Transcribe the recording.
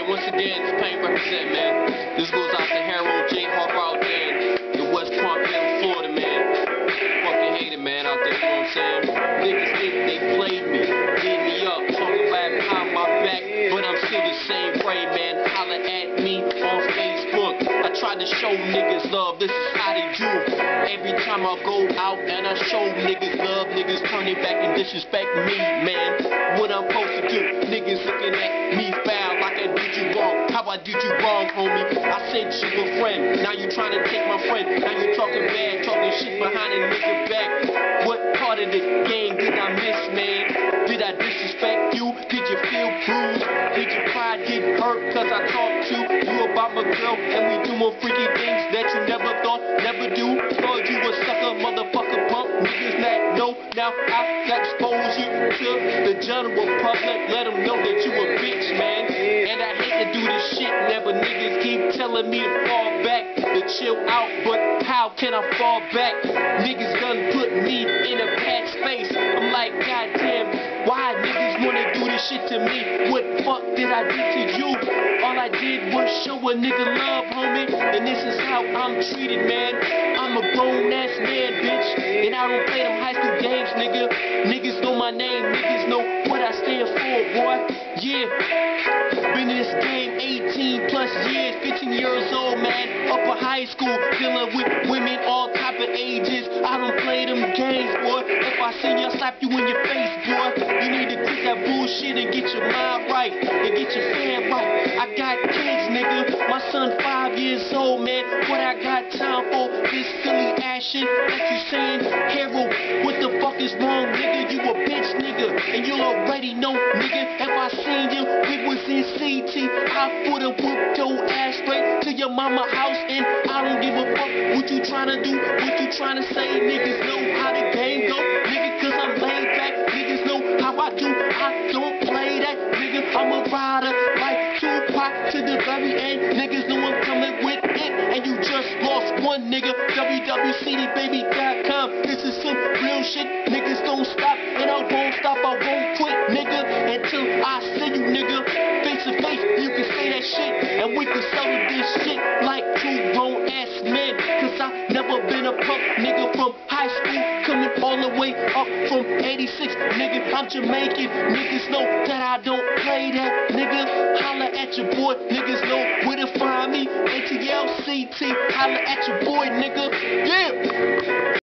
man, once again, it's Pain represent, man. This goes out to Harold J. Harper out there in West Palmdale, Florida, man. Fucking hate it, man, out there, you know what I'm saying? Niggas think they played me, did me up, talking about behind my back, but I'm still the same way, man. Holla at me on Facebook. I try to show niggas love, this is how they do. Every time I go out and I show niggas love, niggas turn it back and disrespect me, man. What I'm supposed to do? Niggas looking at me foul like I did you wrong. How I did you wrong, homie? I sent you a friend, now you trying to take my friend. Now you talking bad, talking shit behind a nigga back. What part of the game did I miss, man? Did I disrespect you? Did you feel bruised? Did your pride get hurt cause I talked to you about my girl and we do more freaky things that you never thought, never do? Thought you a sucker, motherfucker, punk. Niggas not know, now I expose you to the general public. Let them know that you a bitch, man. And I hate to do this shit, never niggas keep telling me to fall back, to chill out, but how can I fall back? Niggas done put me in a bad space. I'm like, goddamn, why niggas wanna do this shit to me? What fuck did I do to you? All I did was show a nigga love, homie, and this is how I'm treated, man. I'm a grown-ass man, bitch, and I don't play them high school games, nigga. Niggas know my name, niggas know what I stand for, boy. Yeah, been in this game 18 plus years, 15 years old, man. Upper high school, dealing with women all type of ages. I don't play them games, boy. If I see you, I'll slap you in your face, boy. You need to quit that bullshit and get your mind right, and get your fan right. I got kids, nigga. My son 5 years old, man. What I got time for this silly ass shit that you saying? Harold, what the fuck is wrong, nigga? You a bitch, nigga, and you already know, nigga. If I seen you, we was in CT, I would've whooped your ass straight to your mama house, and I don't give a fuck what you tryna do, what you tryna say. Niggas know how the game go, nigga, cause I'm laid back. Niggas know how I do, I don't play that, nigga. I'm a rider like Tupac to the very end. Niggas know I'm coming with it, and you just lost one, nigga. wwcdbaby.com. This is some real shit. Niggas don't stop, and I won't stop. I won't quit, nigga, until I see you, nigga. Face to face, you can say that shit, and we can settle this shit like two grown-ass men. Cause I never been a punk, nigga, from high school, coming all the way up from 86, nigga. I'm Jamaican, niggas know that I don't play that, nigga. Holla at your boy, niggas know where to find me. ATLCT, holla at your boy, nigga. Yeah.